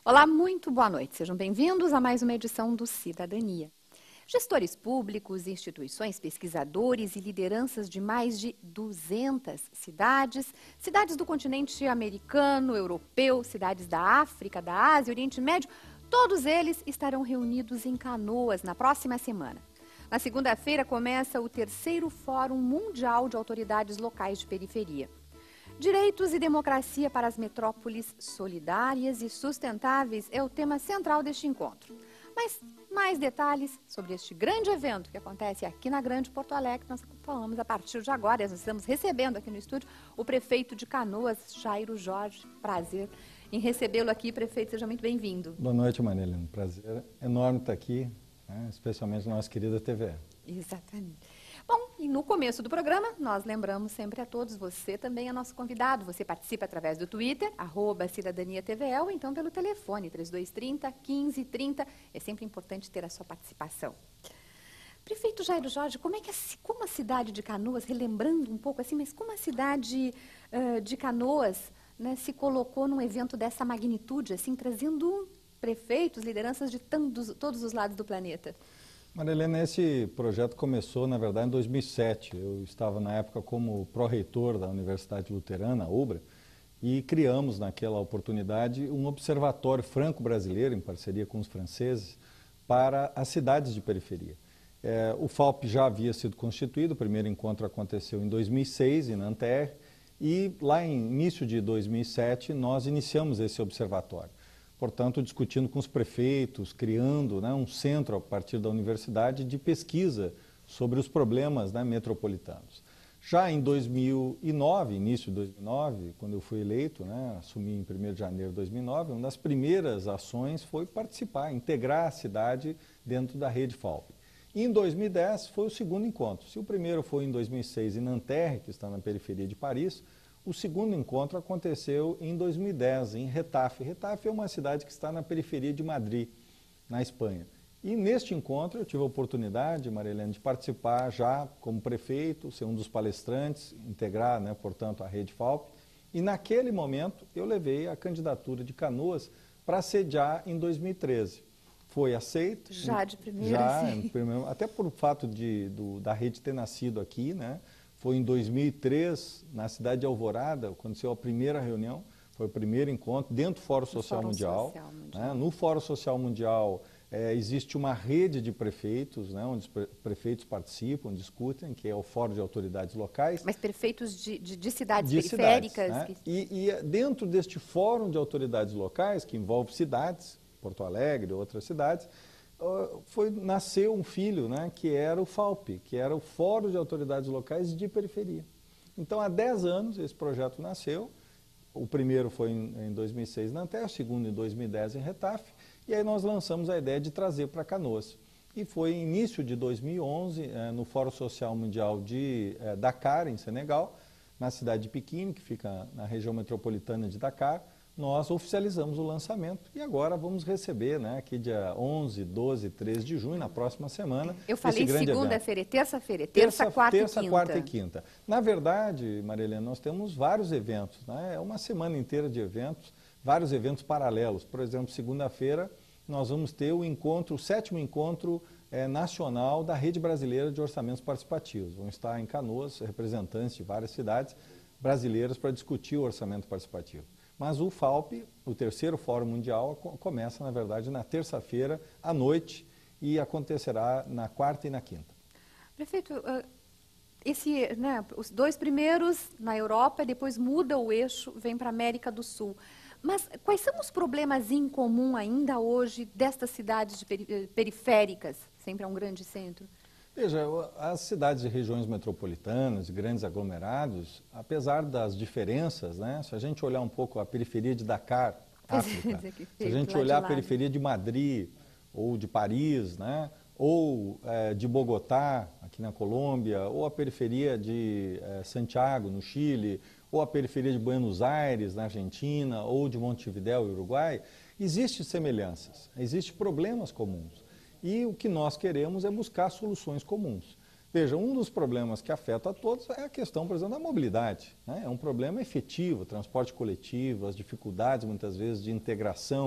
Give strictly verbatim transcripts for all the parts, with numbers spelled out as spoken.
Olá, muito boa noite. Sejam bem-vindos a mais uma edição do Cidadania. Gestores públicos, instituições, pesquisadores e lideranças de mais de duzentas cidades, cidades do continente americano, europeu, cidades da África, da Ásia, Oriente Médio, todos eles estarão reunidos em Canoas na próxima semana. Na segunda-feira começa o terceiro Fórum Mundial de Autoridades Locais de Periferia. Direitos e democracia para as metrópoles solidárias e sustentáveis é o tema central deste encontro. Mas mais detalhes sobre este grande evento que acontece aqui na Grande Porto Alegre, nós falamos a partir de agora. Nós estamos recebendo aqui no estúdio o prefeito de Canoas, Jairo Jorge. Prazer em recebê-lo aqui, prefeito. Seja muito bem-vindo. Boa noite, Marilene. Prazer enorme estar aqui, né? Especialmente na nossa querida T V E. Exatamente. Bom, e no começo do programa, nós lembramos sempre a todos, você também é nosso convidado. Você participa através do Twitter, arroba Cidadania T V E, ou então pelo telefone, trinta e dois trinta, quinze trinta. É sempre importante ter a sua participação. Prefeito Jairo Jorge, como é que a, como a cidade de Canoas, relembrando um pouco assim, mas como a cidade uh, de Canoas, né, se colocou num evento dessa magnitude, assim, trazendo prefeitos, lideranças de tantos, todos os lados do planeta? Marilene, esse projeto começou, na verdade, em dois mil e sete. Eu estava, na época, como pró-reitor da Universidade Luterana, a UBRA, e criamos, naquela oportunidade, um observatório franco-brasileiro, em parceria com os franceses, para as cidades de periferia. É, o FAUP já havia sido constituído, o primeiro encontro aconteceu em dois mil e seis, em Nanterre, e lá em início de dois mil e sete, nós iniciamos esse observatório. Portanto, discutindo com os prefeitos, criando, né, um centro a partir da universidade de pesquisa sobre os problemas, né, metropolitanos. Já em dois mil e nove, início de dois mil e nove, quando eu fui eleito, né, assumi em primeiro de janeiro de dois mil e nove, uma das primeiras ações foi participar, integrar a cidade dentro da rede FAUP. E em dois mil e dez foi o segundo encontro. Se o primeiro foi em dois mil e seis em Nanterre, que está na periferia de Paris, o segundo encontro aconteceu em dois mil e dez, em Retafe. Retafe é uma cidade que está na periferia de Madrid, na Espanha. E neste encontro eu tive a oportunidade, Marilene, de participar já como prefeito, ser um dos palestrantes, integrar, né, portanto, a rede FAUP. E naquele momento eu levei a candidatura de Canoas para sediar em dois mil e treze. Foi aceito. Já de primeira, já, sim. Primeiro, até por fato de, do, da rede ter nascido aqui, né? Foi em dois mil e três, na cidade de Alvorada, aconteceu a primeira reunião, foi o primeiro encontro dentro do Fórum Social Fórum Mundial. Social Mundial. Né? No Fórum Social Mundial é, existe uma rede de prefeitos, né, onde os pre prefeitos participam, discutem, que é o Fórum de Autoridades Locais. Mas prefeitos de, de, de cidades de periféricas? Cidades, né? que... e, e dentro deste Fórum de Autoridades Locais, que envolve cidades, Porto Alegre e outras cidades, Foi, nasceu um filho, né, que era o FAUP, que era o Fórum de Autoridades Locais de Periferia. Então, há dez anos, esse projeto nasceu. O primeiro foi em, em dois mil e seis na Nanterre, o segundo em dois mil e dez em Retafe, e aí nós lançamos a ideia de trazer para Canoas. E foi em início de dois mil e onze, eh, no Fórum Social Mundial de eh, Dakar, em Senegal, na cidade de Pequim, que fica na região metropolitana de Dakar, nós oficializamos o lançamento e agora vamos receber, né, aqui dia onze, doze, treze de junho, na próxima semana. Eu falei segunda-feira e terça-feira, terça, quarta terça, e quinta. quarta e quinta. Na verdade, Marilene, nós temos vários eventos, né? É uma semana inteira de eventos, vários eventos paralelos. Por exemplo, segunda-feira nós vamos ter o encontro, o sétimo encontro é, nacional da Rede Brasileira de Orçamentos Participativos. Vão estar em Canoas representantes de várias cidades brasileiras para discutir o orçamento participativo. Mas o FAUP, o terceiro Fórum Mundial, começa, na verdade, na terça-feira à noite e acontecerá na quarta e na quinta. Prefeito, esse, né, os dois primeiros na Europa, depois muda o eixo, vem para a América do Sul. Mas quais são os problemas em comum ainda hoje destas cidades de peri periféricas? Sempre é um grande centro. Veja, as cidades e regiões metropolitanas, grandes aglomerados, apesar das diferenças, né, se a gente olhar um pouco a periferia de Dakar, África, se a gente olhar a periferia de Madrid ou de Paris, né, ou é, de Bogotá, aqui na Colômbia, ou a periferia de é, Santiago, no Chile, ou a periferia de Buenos Aires, na Argentina, ou de Montevidéu, Uruguai, existem semelhanças, existem problemas comuns. E o que nós queremos é buscar soluções comuns. Veja, um dos problemas que afeta a todos é a questão, por exemplo, da mobilidade, né? É um problema efetivo, transporte coletivo, as dificuldades, muitas vezes, de integração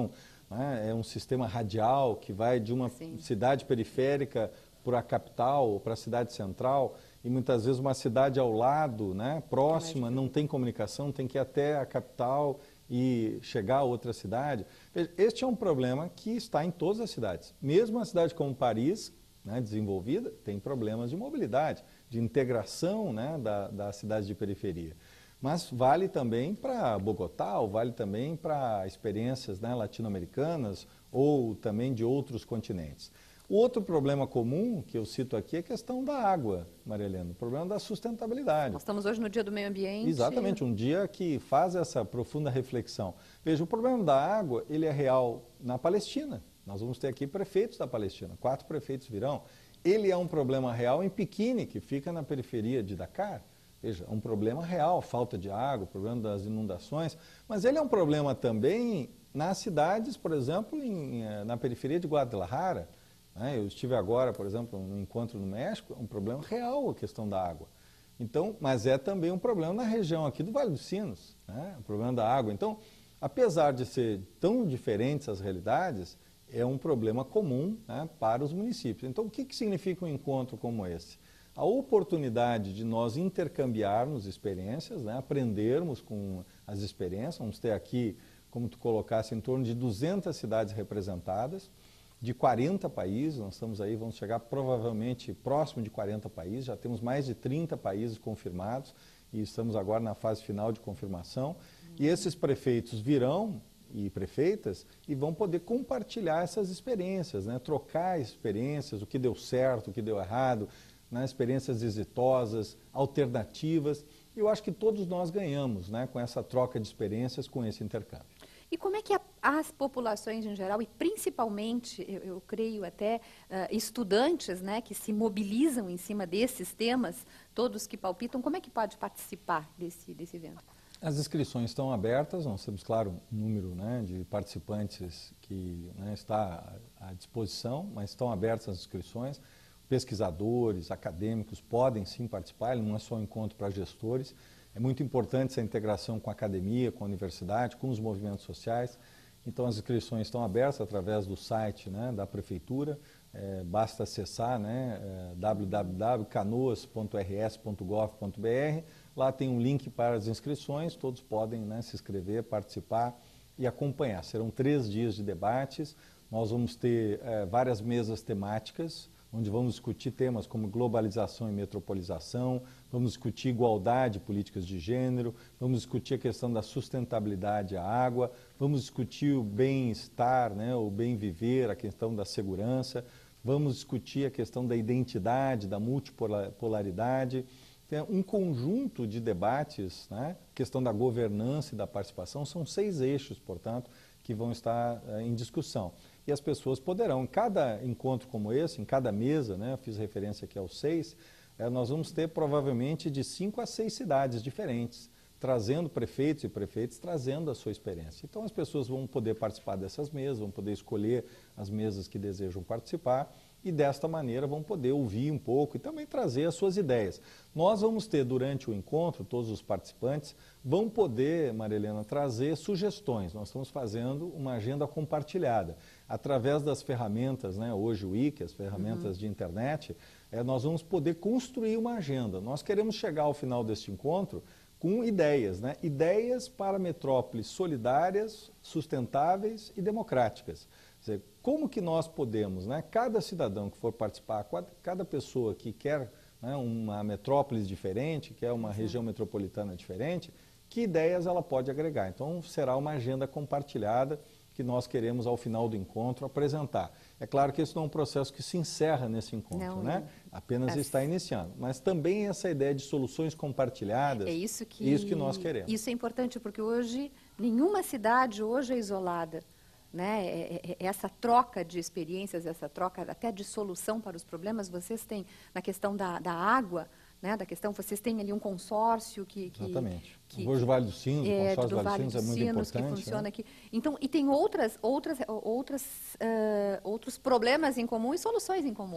né? É um sistema radial que vai de uma Sim. cidade periférica para a capital ou para a cidade central, e muitas vezes uma cidade ao lado, né, próxima, não tem comunicação, tem que ir até a capital e chegar a outra cidade. Este é um problema que está em todas as cidades. Mesmo uma cidade como Paris, né, desenvolvida, tem problemas de mobilidade, de integração, né, da, da cidade de periferia. Mas vale também para Bogotá, ou vale também para experiências, né, latino-americanas ou também de outros continentes. O outro problema comum que eu cito aqui é a questão da água, Maria Helena, o problema da sustentabilidade. Nós estamos hoje no Dia do Meio Ambiente. Exatamente, um dia que faz essa profunda reflexão. Veja, o problema da água, ele é real na Palestina. Nós vamos ter aqui prefeitos da Palestina, quatro prefeitos virão. Ele é um problema real em Pequine, que fica na periferia de Dakar. Veja, é um problema real, falta de água, o problema das inundações, mas ele é um problema também nas cidades, por exemplo, em, na periferia de Guadalajara. Eu estive agora, por exemplo, num encontro no México, é um problema real a questão da água. Então, mas é também um problema na região aqui do Vale dos Sinos, né? O problema da água. Então, apesar de ser tão diferentes as realidades, é um problema comum, né, para os municípios. Então, o que, que significa um encontro como esse? A oportunidade de nós intercambiarmos experiências, né, aprendermos com as experiências. Vamos ter aqui, como tu colocasse, em torno de duzentas cidades representadas, de quarenta países, nós estamos aí, vamos chegar provavelmente próximo de quarenta países, já temos mais de trinta países confirmados e estamos agora na fase final de confirmação. E esses prefeitos virão, e prefeitas, e vão poder compartilhar essas experiências, né? Trocar experiências, o que deu certo, o que deu errado, né? Experiências exitosas, alternativas. E eu acho que todos nós ganhamos, né, com essa troca de experiências, com esse intercâmbio. E como é que a, as populações em geral, e principalmente, eu, eu creio até, uh, estudantes, né, que se mobilizam em cima desses temas, todos que palpitam, como é que pode participar desse, desse evento? As inscrições estão abertas, nós temos, claro, um número, né, de participantes que, né, está à disposição, mas estão abertas as inscrições. Pesquisadores, acadêmicos podem sim participar, ele não é só um encontro para gestores. É muito importante essa integração com a academia, com a universidade, com os movimentos sociais. Então, as inscrições estão abertas através do site, né, da Prefeitura. É, basta acessar, né, é, w w w ponto canoas ponto r s ponto gov ponto b r. Lá tem um link para as inscrições, todos podem, né, se inscrever, participar e acompanhar. Serão três dias de debates. Nós vamos ter é, várias mesas temáticas, onde vamos discutir temas como globalização e metropolização, vamos discutir igualdade, políticas de gênero, vamos discutir a questão da sustentabilidade à água, vamos discutir o bem-estar, né, o bem-viver, a questão da segurança, vamos discutir a questão da identidade, da multipolaridade. Tem um conjunto de debates, né, questão da governança e da participação, são seis eixos, portanto, que vão estar uh, em discussão. E as pessoas poderão, em cada encontro como esse, em cada mesa, né, eu fiz referência aqui aos seis, é, nós vamos ter provavelmente de cinco a seis cidades diferentes, trazendo prefeitos e prefeitas, trazendo a sua experiência. Então as pessoas vão poder participar dessas mesas, vão poder escolher as mesas que desejam participar e desta maneira vão poder ouvir um pouco e também trazer as suas ideias. Nós vamos ter durante o encontro, todos os participantes vão poder, Maria Helena, trazer sugestões. Nós estamos fazendo uma agenda compartilhada. Através das ferramentas, né, hoje o Wiki, as ferramentas uhum. de internet, é, nós vamos poder construir uma agenda. Nós queremos chegar ao final deste encontro com ideias, né? Ideias para metrópoles solidárias, sustentáveis e democráticas. Quer dizer, como que nós podemos, né, cada cidadão que for participar, cada pessoa que quer, né, uma metrópole diferente, quer uma Sim. região metropolitana diferente, que ideias ela pode agregar. Então, será uma agenda compartilhada que nós queremos, ao final do encontro, apresentar. É claro que esse não é um processo que se encerra nesse encontro, não, né? Apenas é. está iniciando. Mas também essa ideia de soluções compartilhadas, é isso que, isso que nós queremos. Isso é importante, porque hoje, nenhuma cidade hoje é isolada. Né? É, é, essa troca de experiências, essa troca até de solução para os problemas, vocês têm, na questão da, da água, né, da questão, vocês têm ali um consórcio que... que Exatamente. Que, Hoje o Vale dos Sinos, é, o consórcio do do Vale dos Sinos é muito Sinos, importante. Que funciona né? aqui. Então, e tem outras, outras, outras, uh, outros problemas em comum e soluções em comum.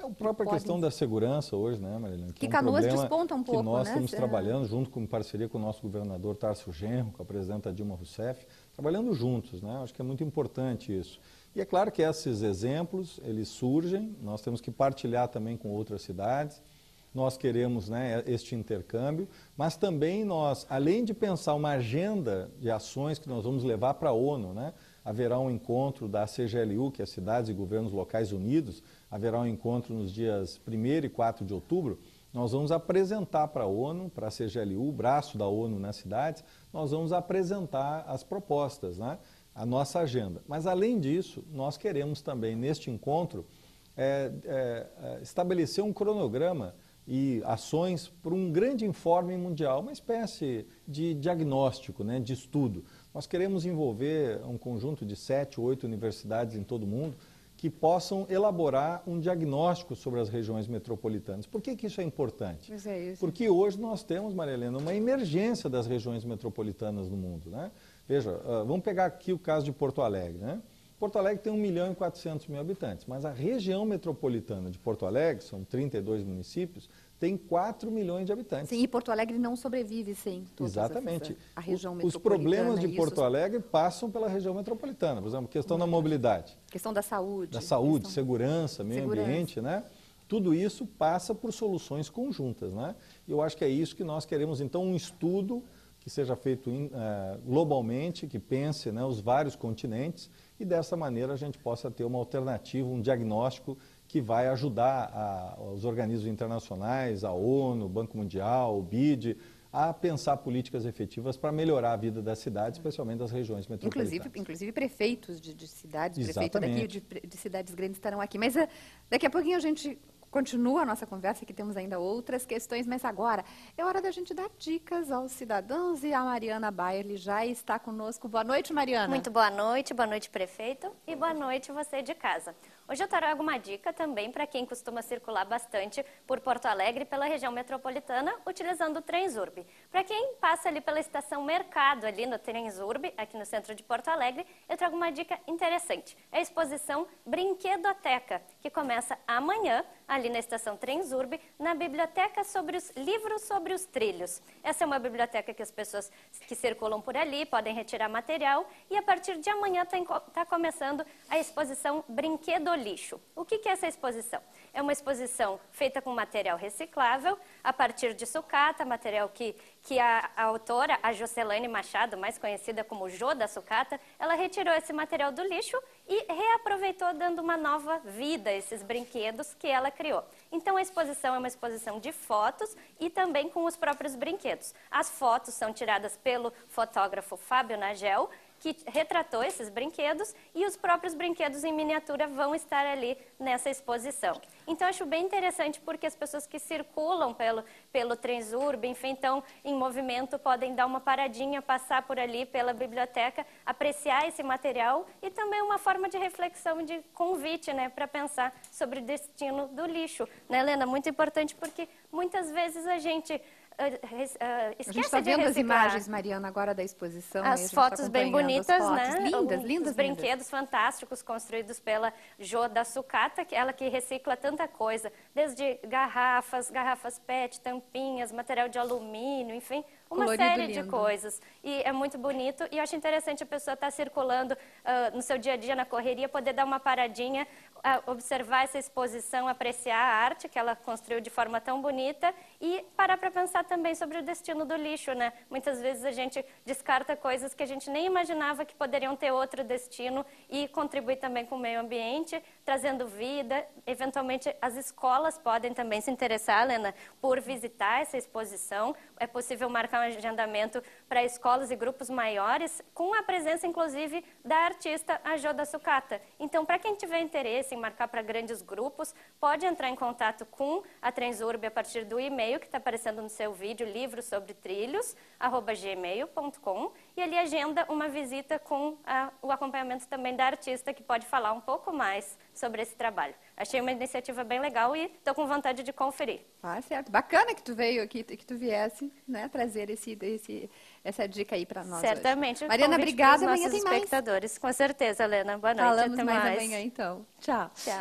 A própria podem... questão da segurança hoje, né, Marilene? Que, que é um Canoas problema desponta um pouco, que nós né? estamos trabalhando junto com parceria com o nosso governador Tarso Genro, com a presidenta Dilma Rousseff, trabalhando juntos, né? Acho que é muito importante isso. E é claro que esses exemplos, eles surgem, nós temos que partilhar também com outras cidades, nós queremos, né, este intercâmbio, mas também nós, além de pensar uma agenda de ações que nós vamos levar para a ONU, né? Haverá um encontro da C G L U, que é Cidades e Governos Locais Unidos, haverá um encontro nos dias primeiro e quatro de outubro, nós vamos apresentar para a ONU, para a C G L U, o braço da ONU nas cidades, nós vamos apresentar as propostas, né? A nossa agenda. Mas, além disso, nós queremos também, neste encontro, é, é, estabelecer um cronograma e ações para um grande informe mundial, uma espécie de diagnóstico, né, de estudo. Nós queremos envolver um conjunto de sete, oito universidades em todo o mundo que possam elaborar um diagnóstico sobre as regiões metropolitanas. Por que que isso é importante? Pois é isso. Porque hoje nós temos, Maria Helena, uma emergência das regiões metropolitanas no mundo, né? Veja, uh, vamos pegar aqui o caso de Porto Alegre, né? Porto Alegre tem um milhão e quatrocentos mil habitantes, mas a região metropolitana de Porto Alegre, são trinta e dois municípios, tem quatro milhões de habitantes. Sim, e Porto Alegre não sobrevive sem todas Exatamente. Essas, a região Os metropolitana. Os problemas de isso. Porto Alegre passam pela região metropolitana, por exemplo, questão da mobilidade. Questão da saúde. Da saúde, questão... segurança, meio segurança. ambiente, né? Tudo isso passa por soluções conjuntas, né? E eu acho que é isso que nós queremos, então, um estudo que seja feito in, uh, globalmente, que pense, né, os vários continentes, e dessa maneira a gente possa ter uma alternativa, um diagnóstico que vai ajudar a, os organismos internacionais, a ONU, o Banco Mundial, o B I D, a pensar políticas efetivas para melhorar a vida das cidades, especialmente das regiões metropolitanas. Inclusive, inclusive prefeitos de, de cidades, Exatamente. prefeitos daqui de, de cidades grandes estarão aqui. Mas uh, daqui a pouquinho a gente continua a nossa conversa, que temos ainda outras questões, mas agora é hora da gente dar dicas aos cidadãos e a Mariana Bayerle já está conosco. Boa noite, Mariana. Muito boa noite, boa noite, prefeito, e boa noite você de casa. Hoje eu trago uma dica também para quem costuma circular bastante por Porto Alegre e pela região metropolitana, utilizando o Transurb. Para quem passa ali pela estação Mercado, ali no Transurb, aqui no centro de Porto Alegre, eu trago uma dica interessante. É a exposição Brinquedoteca, que começa amanhã, ali na estação Transurb, na biblioteca sobre os livros sobre os trilhos. Essa é uma biblioteca que as pessoas que circulam por ali podem retirar material, e a partir de amanhã está começando a exposição Brinquedo Lixo. O que que é essa exposição? É uma exposição feita com material reciclável, a partir de sucata, material que, que a, a autora, a Jocelane Machado, mais conhecida como Jo da Sucata, ela retirou esse material do lixo e reaproveitou, dando uma nova vida a esses brinquedos que ela criou. Então a exposição é uma exposição de fotos e também com os próprios brinquedos. As fotos são tiradas pelo fotógrafo Fábio Nagel, que retratou esses brinquedos, e os próprios brinquedos em miniatura vão estar ali nessa exposição. Então, acho bem interessante porque as pessoas que circulam pelo, pelo Transurb, enfim, estão em movimento, podem dar uma paradinha, passar por ali pela biblioteca, apreciar esse material, e também uma forma de reflexão, de convite, né, para pensar sobre o destino do lixo. Né, Helena? Muito importante porque muitas vezes a gente... Uh, uh, a gente está vendo as imagens, Mariana, agora da exposição. As fotos tá bem bonitas, fotos. né? Lindas, Os, lindas, os brinquedos fantásticos construídos pela Jo da Sucata, que ela que recicla tanta coisa, desde garrafas, garrafas pet, tampinhas, material de alumínio, enfim, uma colorido, série lindo. de coisas. E é muito bonito, e eu acho interessante a pessoa estar circulando uh, no seu dia a dia, na correria, poder dar uma paradinha, uh, observar essa exposição, apreciar a arte que ela construiu de forma tão bonita, e parar para pensar também sobre o destino do lixo, né? Muitas vezes a gente descarta coisas que a gente nem imaginava que poderiam ter outro destino, e contribuir também com o meio ambiente, trazendo vida. Eventualmente as escolas podem também se interessar, Helena, por visitar essa exposição. É possível marcar um agendamento para escolas e grupos maiores, com a presença, inclusive, da artista a Jo da Sucata. Então, para quem tiver interesse em marcar para grandes grupos, pode entrar em contato com a Transurb a partir do e-mail que está aparecendo no seu vídeo, livro sobre trilhos, arroba gmail ponto com, e ali agenda uma visita com a, o acompanhamento também da artista, que pode falar um pouco mais sobre esse trabalho. Achei uma iniciativa bem legal e estou com vontade de conferir. Ah, certo. Bacana que tu veio aqui, que tu viesse, né, trazer esse, esse, essa dica aí para nós. Certamente. Hoje. Mariana, obrigada. Amanhã tem mais. Espectadores, com certeza, Helena. Boa noite. Falamos Até mais, mais amanhã, então. Tchau. Tchau.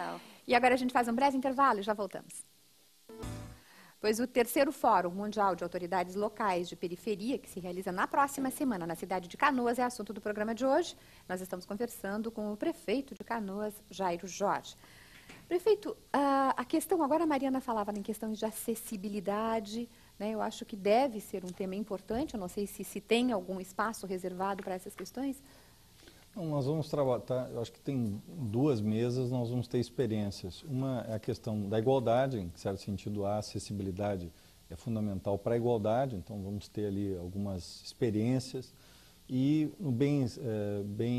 E agora a gente faz um breve intervalo e já voltamos. Pois o terceiro Fórum Mundial de Autoridades Locais de Periferia, que se realiza na próxima semana na cidade de Canoas, é assunto do programa de hoje. Nós estamos conversando com o prefeito de Canoas, Jairo Jorge. Prefeito, a questão, agora a Mariana falava em questões de acessibilidade, né? Eu acho que deve ser um tema importante, eu não sei se, se tem algum espaço reservado para essas questões. Não, nós vamos trabalhar, eu acho que tem duas mesas, nós vamos ter experiências. Uma é a questão da igualdade, em certo sentido a acessibilidade é fundamental para a igualdade, então vamos ter ali algumas experiências. E o bem-estar,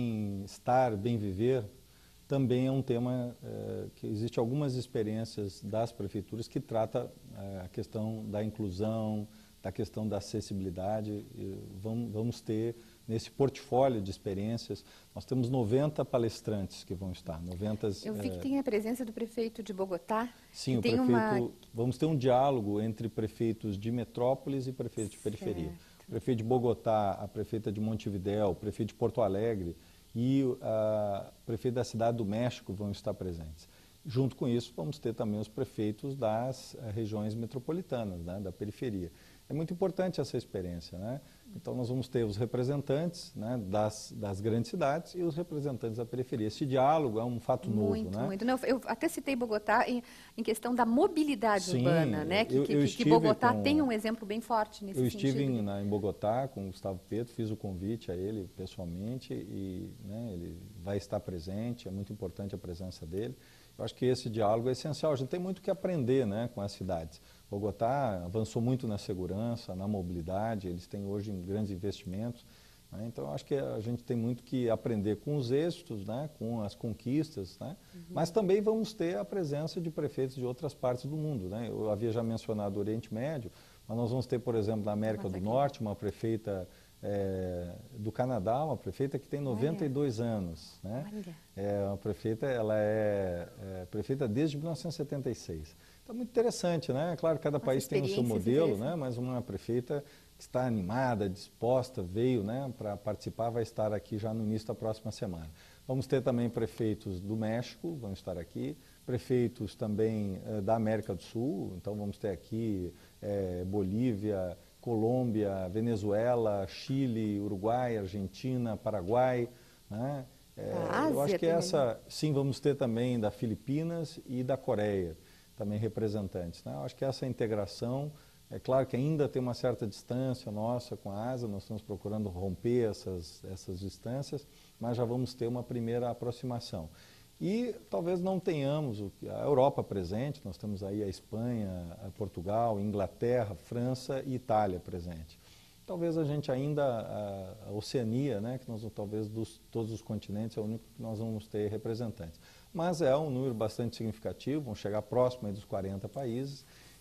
bem, bem viver, também é um tema é, que existe algumas experiências das prefeituras que trata é, a questão da inclusão, da questão da acessibilidade. E vamos, vamos ter nesse portfólio de experiências, nós temos noventa palestrantes que vão estar. noventa, Eu vi é, que tem a presença do prefeito de Bogotá. Sim, o tem prefeito, uma... vamos ter um diálogo entre prefeitos de metrópoles e prefeitos de periferia. Certo. O prefeito de Bogotá, a prefeita de Montevidéu, o prefeito de Porto Alegre e a prefeito da Cidade do México vão estar presentes. Junto com isso, vamos ter também os prefeitos das uh, regiões metropolitanas, né, da periferia. É muito importante essa experiência, né? Então, nós vamos ter os representantes, né, das, das grandes cidades e os representantes da periferia. Esse diálogo é um fato muito, novo, né? Muito, muito. Eu até citei Bogotá em, em questão da mobilidade Sim, urbana, né? Que, eu, que, eu que Bogotá com, tem um exemplo bem forte nesse eu sentido. Eu estive em, na, em Bogotá com o Gustavo Petro, fiz o convite a ele pessoalmente e, né, ele vai estar presente, é muito importante a presença dele. Eu acho que esse diálogo é essencial, a gente tem muito que aprender, né, com as cidades. Bogotá avançou muito na segurança, na mobilidade, eles têm hoje grandes investimentos, né? Então eu acho que a gente tem muito que aprender com os êxitos, né? Com as conquistas, né? Uhum. Mas também vamos ter a presença de prefeitos de outras partes do mundo, né? Eu havia já mencionado o Oriente Médio, mas nós vamos ter, por exemplo, na América do Norte, uma prefeita é, do Canadá, uma prefeita que tem noventa e dois Olha. anos, né? Olha. É uma prefeita, ela é, é prefeita desde mil novecentos e setenta e seis. Então, muito interessante, né? Claro que cada Nossa, país tem o seu modelo, né? Mas uma prefeita que está animada, disposta, veio, né, para participar, vai estar aqui já no início da próxima semana. Vamos ter também prefeitos do México, vão estar aqui, prefeitos também eh, da América do Sul, então vamos ter aqui eh, Bolívia, Colômbia, Venezuela, Chile, Uruguai, Argentina, Paraguai, né? É, a eu acho Ásia que também. essa, sim, vamos ter também da Filipinas e da Coreia, também representantes, né? Eu acho que essa integração, é claro que ainda tem uma certa distância nossa com a Ásia, nós estamos procurando romper essas, essas distâncias, mas já vamos ter uma primeira aproximação. E talvez não tenhamos a Europa presente, nós temos aí a Espanha, a Portugal, Inglaterra, França e Itália presente. Talvez a gente ainda, a, a Oceania, né, que nós talvez dos todos os continentes é o único que nós vamos ter representantes. Mas é um número bastante significativo, vão chegar próximo aí dos quarenta países,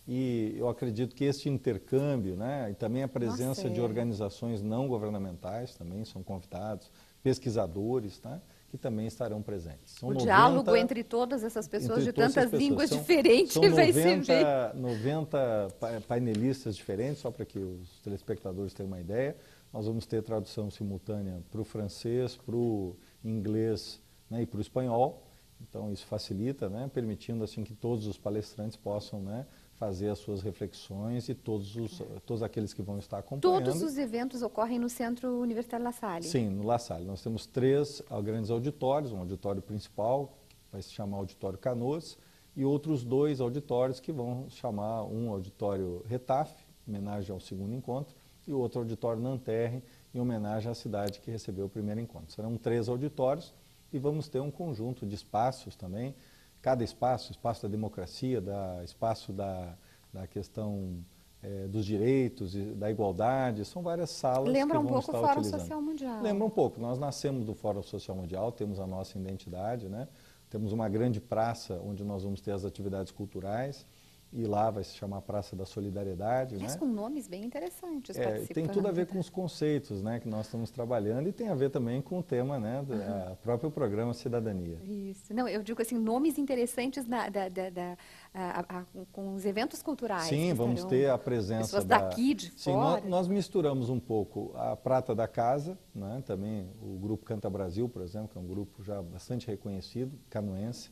e eu acredito que este intercâmbio, né, e também a presença Nossa, de é. organizações não governamentais também são convidados, pesquisadores, tá, que também estarão presentes. São o noventa, diálogo entre todas essas pessoas de todas tantas essas línguas são, diferentes são vai ser bem... noventa, noventa painelistas diferentes, só para que os telespectadores tenham uma ideia. Nós vamos ter tradução simultânea para o francês, para o inglês, né, e para o espanhol. Então isso facilita, né, permitindo assim que todos os palestrantes possam, né, fazer as suas reflexões e todos, os, todos aqueles que vão estar acompanhando. Todos os eventos ocorrem no Centro Universitário La Salle? Sim, no La Salle. Nós temos três grandes auditórios, um auditório principal, que vai se chamar Auditório Canoas, e outros dois auditórios que vão chamar um auditório Retaf, em homenagem ao segundo encontro, e o outro auditório Nanterre, em homenagem à cidade que recebeu o primeiro encontro. Serão três auditórios e vamos ter um conjunto de espaços também. Cada espaço, espaço da democracia, da, espaço da, da questão é, dos direitos, e da igualdade, são várias salas Lembra que um vão pouco o estar Fórum utilizando. Social Mundial. Lembra um pouco. Nós nascemos do Fórum Social Mundial, temos a nossa identidade, né? Temos uma grande praça onde nós vamos ter as atividades culturais, e lá vai se chamar Praça da Solidariedade. Mas né? com nomes bem interessantes, É, tem tudo a ver com os conceitos, né, que nós estamos trabalhando, e tem a ver também com o tema, né, do uhum. a próprio programa Cidadania. Isso. Não, eu digo assim, nomes interessantes na, da, da, da, a, a, com os eventos culturais. Sim, vamos ter a presença pessoas da, daqui, de sim, fora. Nós, nós misturamos um pouco a Prata da Casa, né, também o grupo Canta Brasil, por exemplo, que é um grupo já bastante reconhecido, canoense,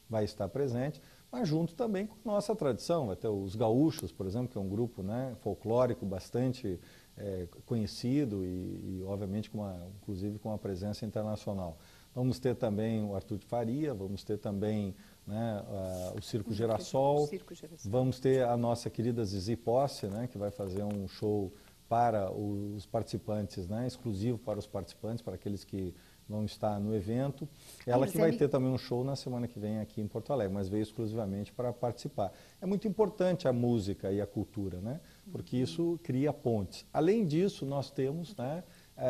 vai estar presente, mas junto também com a nossa tradição. Vai ter os gaúchos, por exemplo, que é um grupo, né, folclórico bastante é, conhecido e, e obviamente, com uma, inclusive com uma presença internacional. Vamos ter também o Arthur de Faria, vamos ter também, né, a, o Circo Girassol, Circo Girassol, vamos ter a nossa querida Zizi Posse, né, que vai fazer um show para os participantes, né, exclusivo para os participantes, para aqueles que vão estar no evento. Ela que vai ter também um show na semana que vem aqui em Porto Alegre, mas veio exclusivamente para participar. É muito importante a música e a cultura, né? Porque isso cria pontes. Além disso, nós temos, né, é,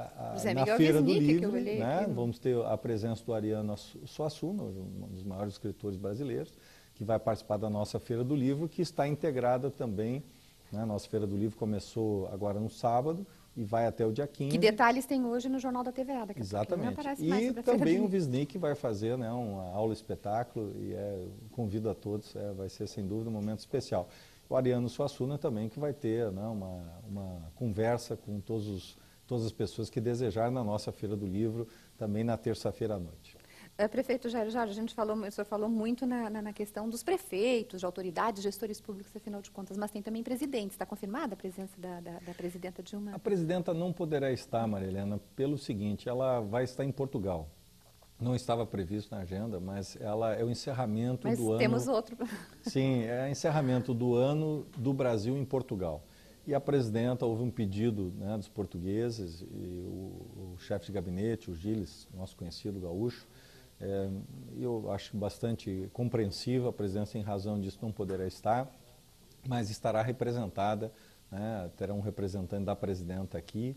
a, na Feira do Livro, né, vamos ter a presença do Ariano Suassuna, um dos maiores escritores brasileiros, que vai participar da nossa Feira do Livro, que está integrada também, né, a nossa Feira do Livro começou agora no sábado, e vai até o dia quinze. Que detalhes tem hoje no Jornal da T V A? Daqui a Exatamente. Mais e também o Visnic vai fazer, né, uma aula espetáculo e é, convido a todos, é, vai ser sem dúvida um momento especial. O Ariano Suassuna também que vai ter, né, uma, uma conversa com todos os, todas as pessoas que desejarem na nossa Feira do Livro, também na terça-feira à noite. Uh, prefeito Jair Jorge, a gente falou, o senhor falou muito na, na, na questão dos prefeitos, de autoridades, gestores públicos, afinal de contas, mas tem também presidentes. Está confirmada a presença da, da, da presidenta Dilma? A presidenta não poderá estar, Maria Helena, pelo seguinte, ela vai estar em Portugal. Não estava previsto na agenda, mas ela é o encerramento mas do ano... temos outro. Sim, é o encerramento do ano do Brasil em Portugal. E a presidenta, houve um pedido, né, dos portugueses, e o, o chefe de gabinete, o Gilles, nosso conhecido gaúcho, É, eu acho bastante compreensiva, a presidência em razão disso não poderá estar, mas estará representada, né, terá um representante da presidenta aqui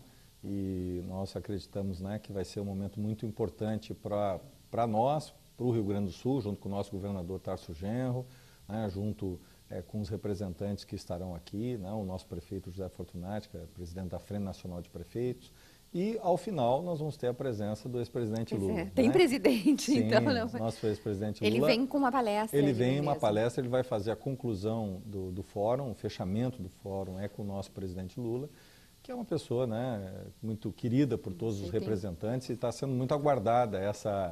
e nós acreditamos, né, que vai ser um momento muito importante para nós, para o Rio Grande do Sul, junto com o nosso governador Tarso Genro, né, junto é, com os representantes que estarão aqui, né, o nosso prefeito José Fortunati, que é presidente da Frente Nacional de Prefeitos. E, ao final, nós vamos ter a presença do ex-presidente Lula. É, tem, né, presidente, Sim, então. Nosso ex-presidente Lula. Ele vem com uma palestra. Ele vem uma palestra, ele vai fazer a conclusão do, do fórum, o fechamento do fórum é com o nosso presidente Lula, que é uma pessoa, né, muito querida por todos os representantes e está sendo muito aguardada essa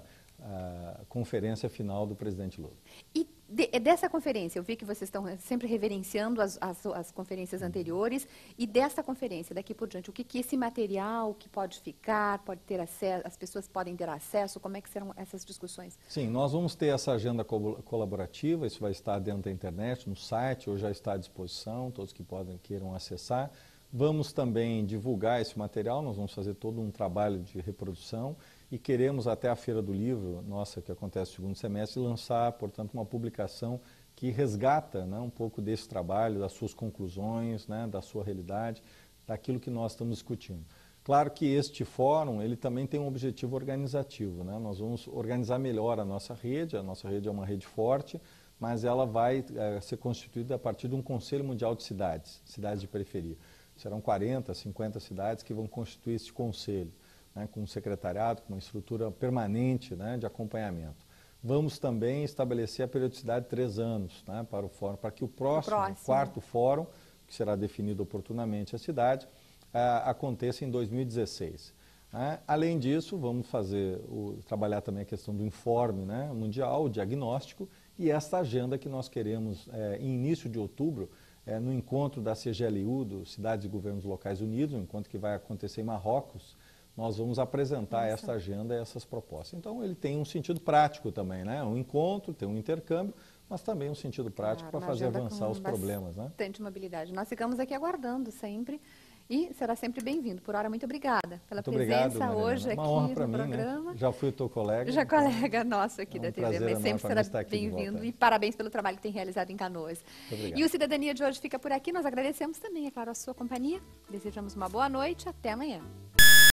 a conferência final do presidente Lula. E de, dessa conferência, eu vi que vocês estão sempre reverenciando as, as, as conferências anteriores, e dessa conferência, daqui por diante, o que, que esse material que pode ficar, pode ter acesso, as pessoas podem ter acesso, como é que serão essas discussões? Sim, nós vamos ter essa agenda co colaborativa, isso vai estar dentro da internet, no site, ou já está à disposição, todos que podem, queiram acessar. Vamos também divulgar esse material, nós vamos fazer todo um trabalho de reprodução e queremos até a Feira do Livro, nossa, que acontece no segundo semestre, lançar, portanto, uma publicação que resgata, né, um pouco desse trabalho, das suas conclusões, né, da sua realidade, daquilo que nós estamos discutindo. Claro que este fórum, ele também tem um objetivo organizativo, né? Nós vamos organizar melhor a nossa rede, a nossa rede é uma rede forte, mas ela vai é, ser constituída a partir de um Conselho Mundial de Cidades, cidades de periferia. Serão quarenta, cinquenta cidades que vão constituir esse conselho, né, com um secretariado, com uma estrutura permanente, né, de acompanhamento. Vamos também estabelecer a periodicidade de três anos, né, para o fórum, para que o próximo, o próximo. quarto fórum, que será definido oportunamente a cidade, a, aconteça em dois mil e dezesseis. Né. Além disso, vamos fazer o, trabalhar também a questão do informe, né, mundial, o diagnóstico, e esta agenda que nós queremos, é, em início de outubro, é, no encontro da C G L U, do Cidades e Governos Locais Unidos, um encontro que vai acontecer em Marrocos, nós vamos apresentar Nossa. essa agenda e essas propostas. Então, ele tem um sentido prático também, né? Um encontro, tem um intercâmbio, mas também um sentido prático claro, para fazer avançar os problemas, né? Bastante mobilidade. Nós ficamos aqui aguardando sempre e será sempre bem-vindo. Por hora, muito obrigada pela muito presença obrigado, hoje aqui honra no mim, programa. Né? Já fui o teu colega. Já colega nosso aqui é um da T V, mas sempre será bem-vindo e parabéns pelo trabalho que tem realizado em Canoas. E o Cidadania de hoje fica por aqui. Nós agradecemos também, é claro, a sua companhia. Desejamos uma boa noite. Até amanhã.